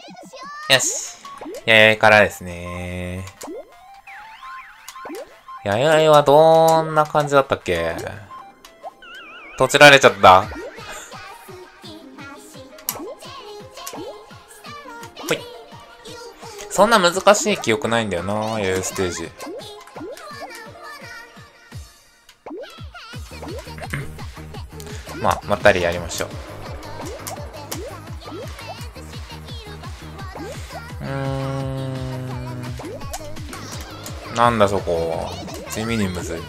よし。ややいからですね。ややいはどんな感じだったっけ？閉じられちゃった。ほい。そんな難しい記憶ないんだよな、ややいステージ。まあ、まったりやりましょう。なんだそこ。地味にむずい。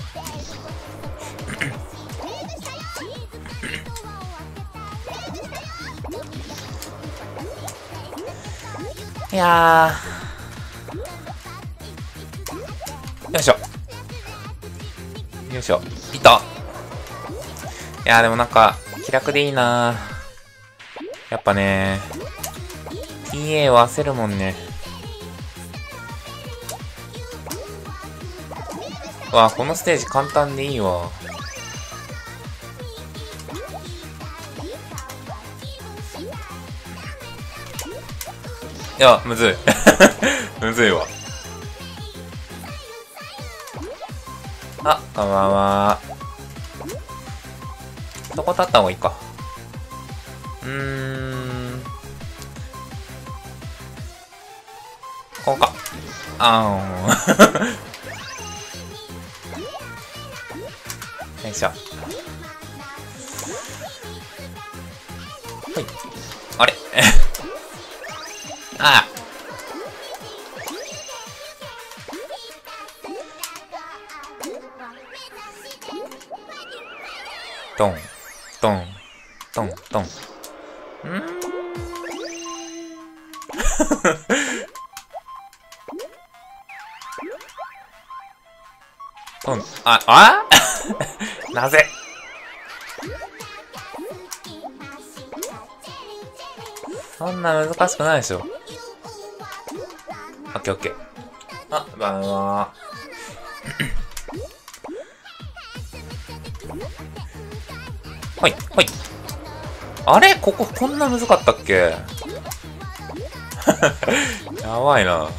いやー。よいしょ。よいしょ。いた。いやーでもなんか、気楽でいいなー。やっぱねー、TA は焦るもんね。わあ、このステージ簡単でいいわ。いや、むずい。むずいわ。あ、こんばんは。そこ立った方がいいか。こうか。よいしょ。はい。あれああ。トン、トン、トン、トン。トン、なぜそんな難しくないでしょ。オッケーオッケー。あ、バンは。はい、はい。あれこここんな難かったっけやばいな。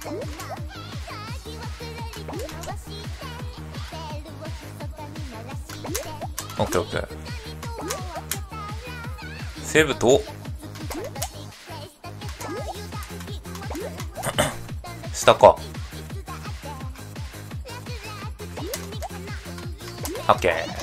オッケーオッケー。セーブと下か。オッケー。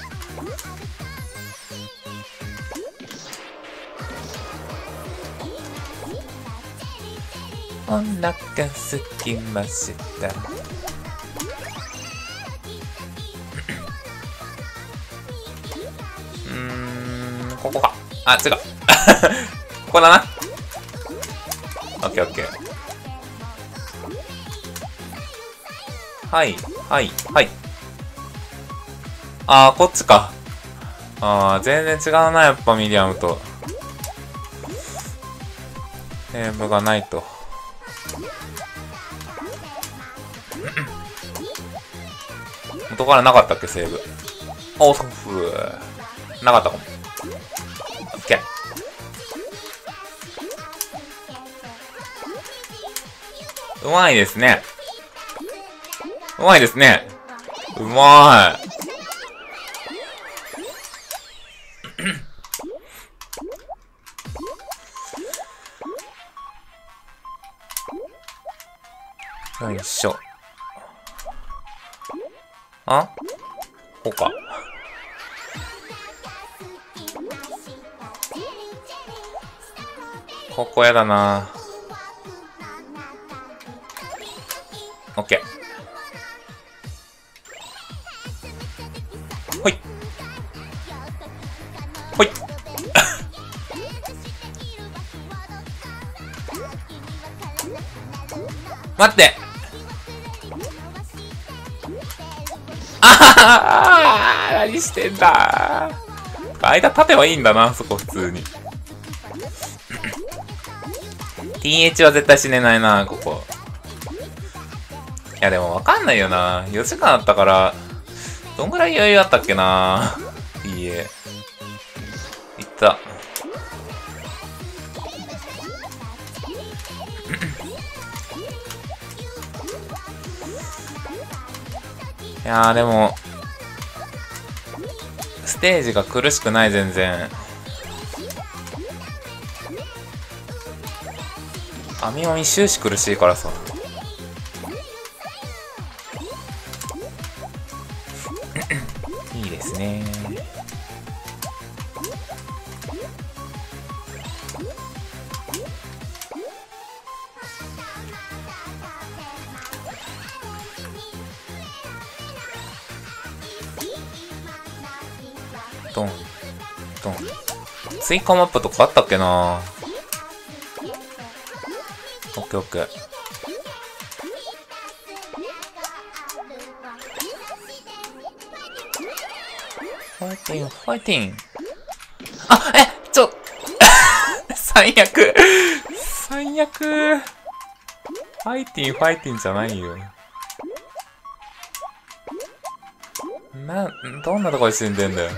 お腹すきました。ここか。あ、違う。ここだな。オッケーオッケー。はい、はい、はい。こっちか。全然違うな、やっぱミディアムと。セーブがないと。元からなかったっけ、セーブ。お、そうふなかったかも。オッケー。うまいですね。うまいですね。うまい。よいしょ。こうか。ここやだな。オッケー。ほい。ほい。待って。何してんだ。間立てばいいんだな、そこ普通に。TH は絶対死ねないな、ここ。いやでもわかんないよな。4時間あったから、どんぐらい余裕あったっけな。いいえ。いった。 いやーでも、ステージが苦しくない、全然。アミオミ終始苦しいからさ。いいですね。ドンドン。追加マップとかあったっけな。オッケーオッケー。ファイティンファイティン。あ、最悪最悪。ファイティンじゃないよ。どんなとこに死んでんだよ。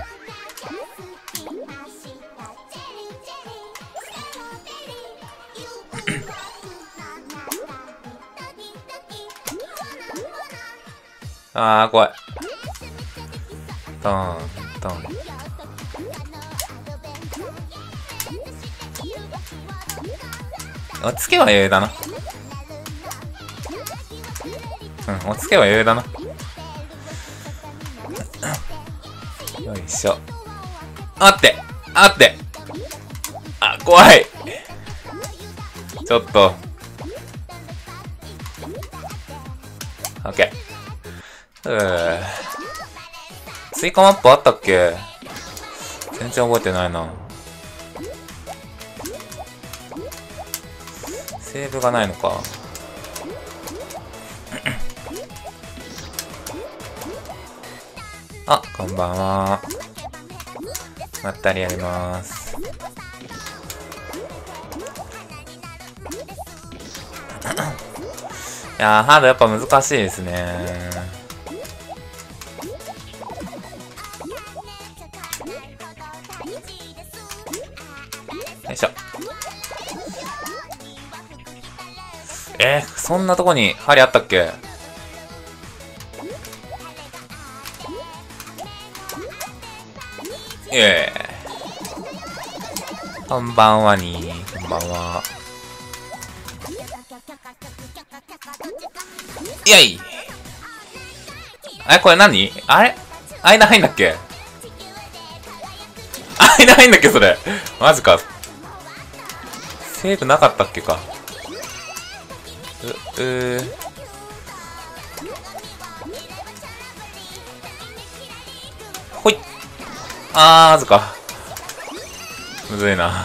あー、怖い。ドン、ドン。落ち着けば余裕だな。うん、落ち着けば余裕だな。よいしょ。待って、あ、怖い。ちょっと。オッケー。追加マップあったっけ？全然覚えてないな。セーブがないのか。あ、こんばんは。まったりやります。いやー、ハードやっぱ難しいですね。よいしょ。そんなとこに針あったっけ？こんばんはにー、こんばんは。いやい。これ何？あれ？間入んだっけ？間入んだっけそれ。マジか。セーブなかったっけか。ほい。マジか。むずいな。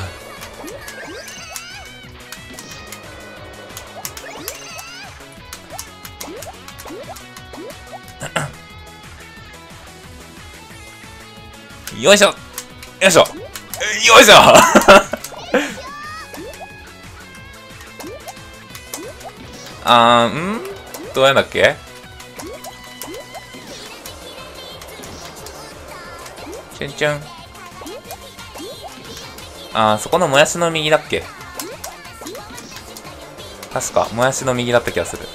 よいしょよいしょよいしょどうやんだっけ？チュンチュン。そこのもやしの右だっけ？確か、もやしの右だった気がする。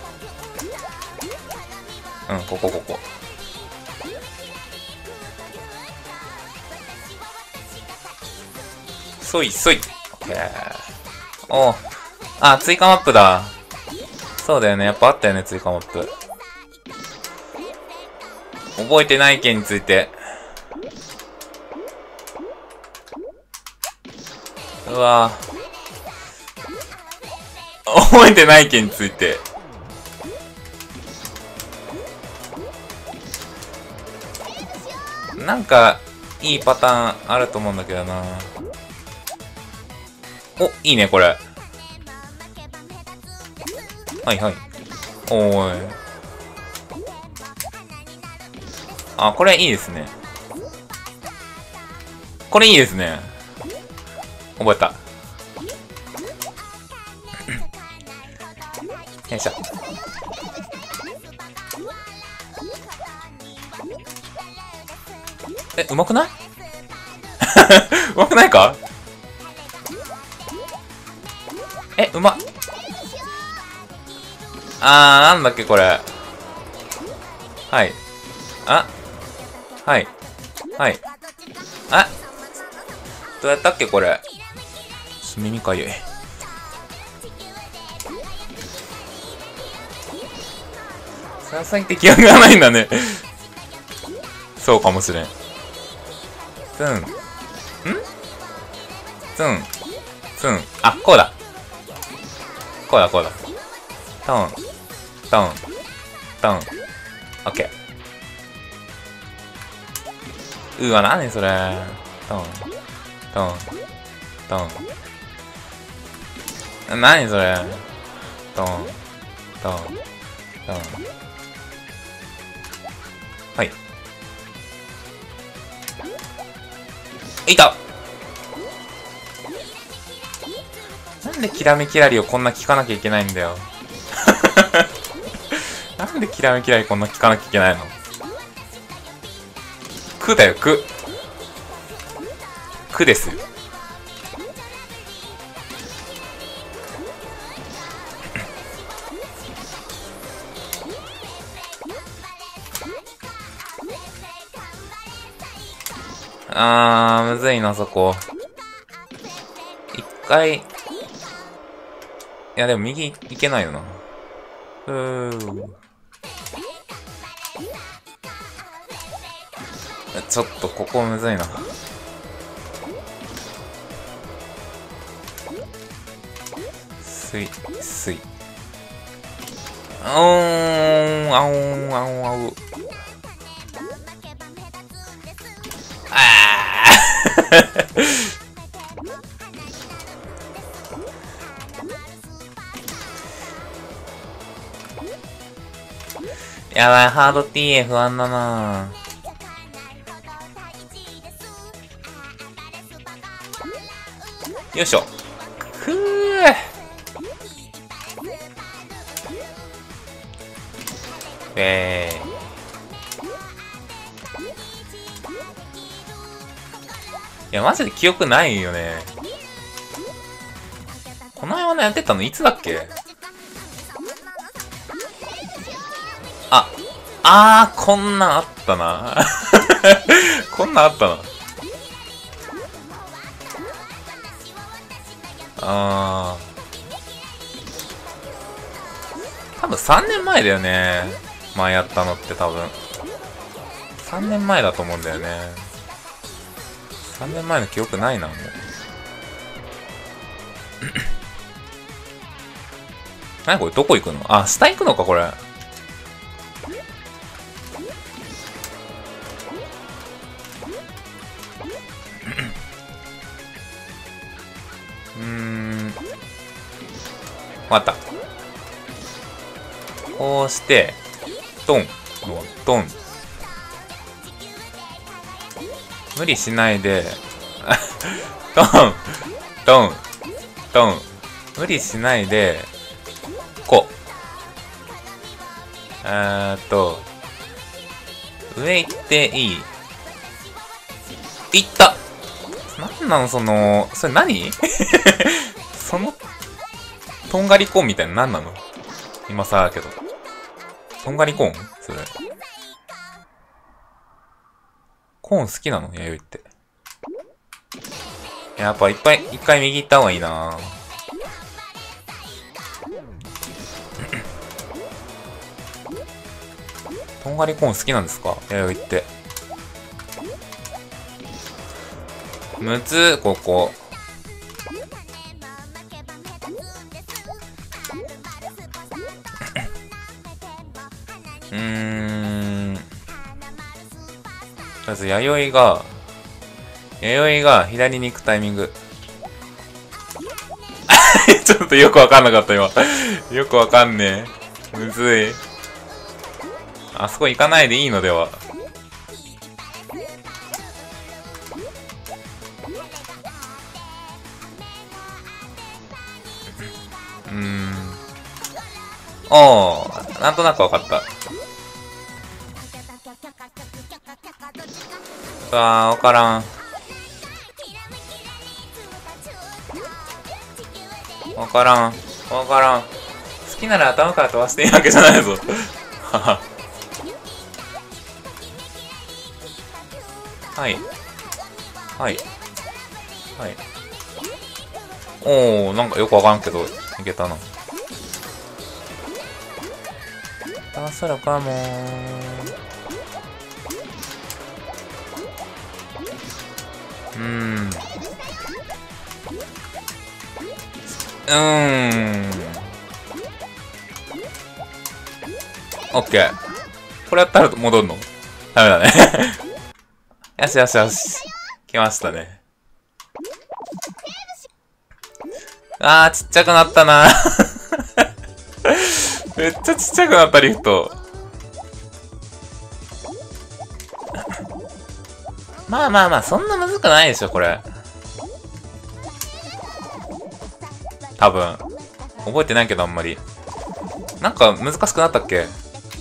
うん、ここ。そい。オッケー。おう。追加マップだ。そうだよね。やっぱあったよね、追加マップ。覚えてない件について。うわぁ。覚えてない件について。なんか、いいパターンあると思うんだけどな。お、いいね、これ。はい。おーい。これいいですね。これいいですね。覚えた。よいしょ。うまくないうまくないか？うまっ。なんだっけこれ。 はい。あ、はい。はい。あ、どうやったっけこれ。耳かゆい。さすがに敵がないんだね。そうかもしれん。ツン。ツン。ツン。あ、こうだ。こうだ、こうだ。トン。トン。トン。オッケー。うわ、なにそれ。トン。トン。トン。なにそれ。トン。トン。トン。はい。いた。なんでキラメキラリをこんな聞かなきゃいけないんだよ。なんでキラメキラリこんな聞かなきゃいけないの。くだよ、く。くですよ。むずいな、そこ。一回。いや、でも右いけないよな。ちょっと、ここむずいな。すい、すい。あおーん、あおーん、あおーん、あおー。やばい、ハード TA 不安だな。よいしょ。くー。いや、マジで記憶ないよね。この辺はね、やってたのいつだっけ。こんなんあったな。こんなんあったな。多分3年前だよね。前やったのって多分。3年前だと思うんだよね。3年前の記憶ないな、もう。何これ、どこ行くの。下行くのか、これ。わかった。こうして、トン、トン。無理しないで、トン、トン、トン。無理しないで、こう。上行っていい？行った！なんなのそれ何その、とんがりコーンみたいな何なの今さだけど。とんがりコーンそれ。コーン好きなの弥生って。やっぱ一回右行った方がいいなとんがりコーン好きなんですか弥生って。むずここ。まず、弥生が左に行くタイミング。ちょっとよくわかんなかった、今。よくわかんねえ。むずい。あそこ行かないでいいのでは。なんとなくわかった。わからん。わからん。わからん。好きなら頭から飛ばしていいわけじゃないぞ。はは。 はい。はい。はい。おー、なんかよくわからんけど、いけたな。倒せるかもー。オッケー。これやったら戻るの？ダメだね。よしよしよし。来ましたね。あー、ちっちゃくなったな。めっちゃちっちゃくなった、リフト。まあまあまあ、そんなむずくないでしょ、これ。多分。覚えてないけど、あんまり。なんか、難しくなったっけ？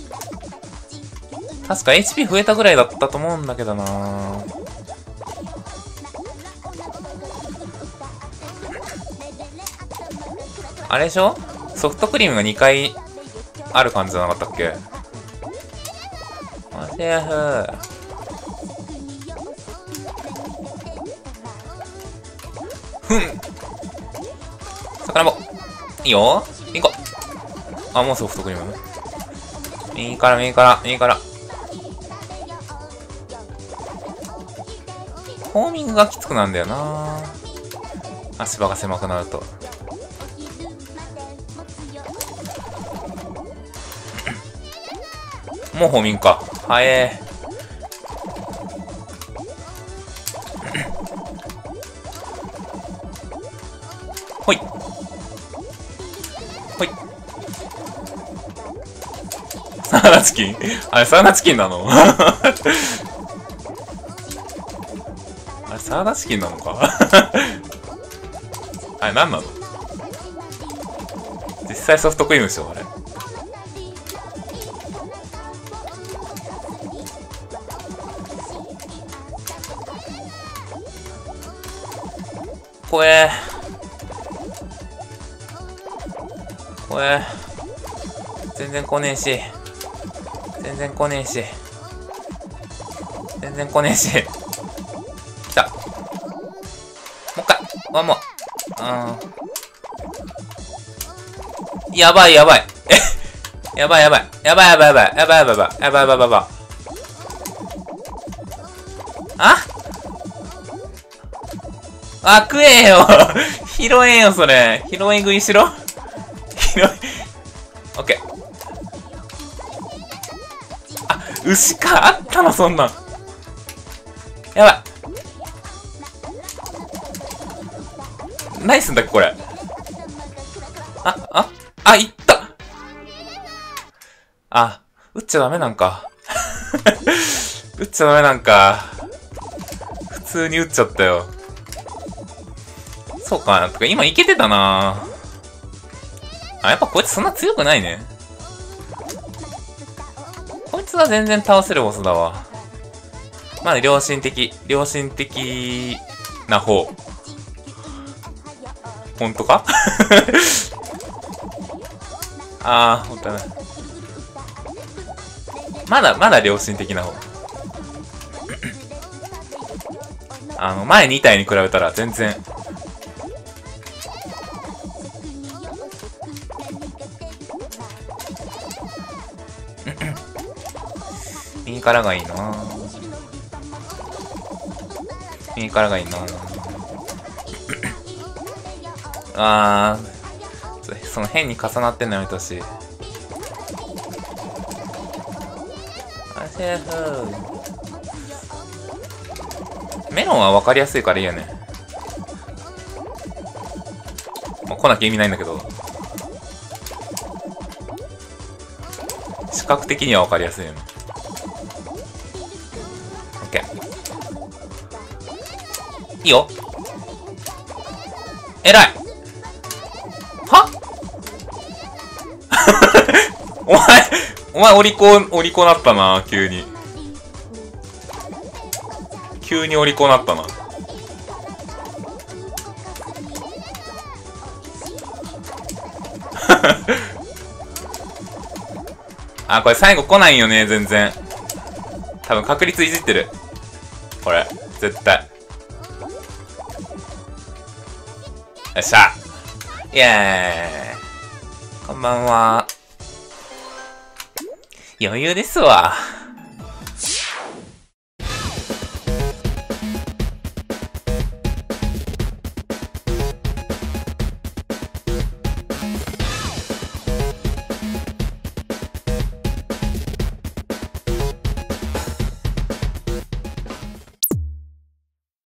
確か HP 増えたぐらいだったと思うんだけどなぁ。あれでしょ？ソフトクリームが2回ある感じじゃなかったっけ？マジやふー。ふん！魚もいいよ、いいこ。あ、もうソフトクリーム。右から右から右から。ホーミングがきつくなんだよな。足場が狭くなると。もうホーミングか。はえー。ほい。ほい。サウナチキン？あれ、サウナチキンなの？あれ、サウナチキンなのか？あれ、なんなの？実際ソフトクリームでしょ、あれ。怖え。怖え。全然来ねえし。全然来ねえし。全然来ねえし。来た。もう一回。ワンモア。やばいやばい。えやばいやばい。やばいやばいやばい。やばいやばいやばい。やばいやばいやばい。ああ、食えよ。拾えよ、それ。拾い食いしろ。拾い。オッケー。あ、牛か。あったの、そんなん。やばい。何すんだっけ、これ。いった。あ、撃っちゃダメなんか。撃っちゃダメなんか。普通に撃っちゃったよ。そうかな。とか、今いけてたな。あ、やっぱこいつそんな強くないね。こいつは全然倒せるボスだわ。まあ、良心的な方。ほんとか？あー、ほんとだ。まだ良心的な方。前2体に比べたら全然。右からがいいな。右からがいいな。その変に重なってんのやめてほしい。メロンは分かりやすいからいいよね。まあ、来なきゃ意味ないんだけど。視覚的には分かりやすいよね。オッケー。いいよ。えらい。はお前、オリコなったな、急に。急にオリコなったな。あ、これ最後来ないよね、全然。多分確率いじってる。 これ。絶対。よっしゃ。イエーイ。こんばんは。余裕ですわ。